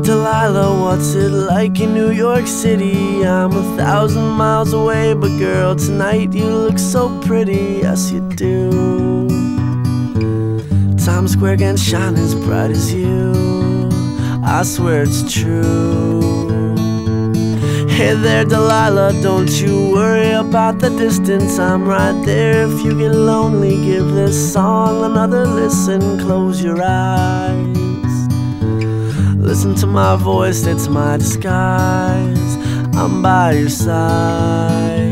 Delilah, what's it like in New York City? I'm 1,000 miles away, but girl, tonight you look so pretty, yes you do. Times Square can shine as bright as you, I swear it's true. Hey there Delilah, don't you worry about the distance, I'm right there. If you get lonely, give this song another listen. Close your eyes, listen to my voice, it's my disguise. I'm by your side.